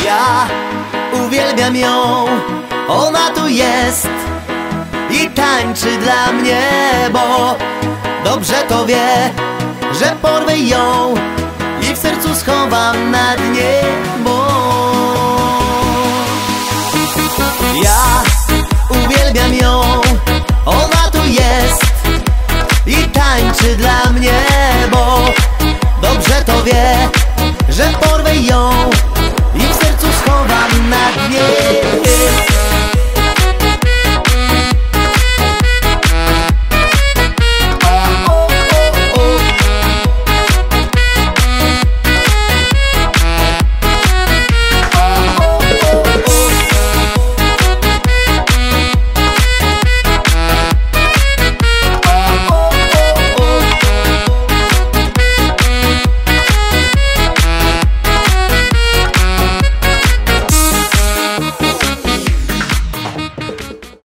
Ja uwielbiam ją, ona tu jest i tańczy dla mnie, bo dobrze to wie, że porwę ją i w sercu schowam na dnie, bo ja uwielbiam ją, ona tu jest i tańczy dla mnie,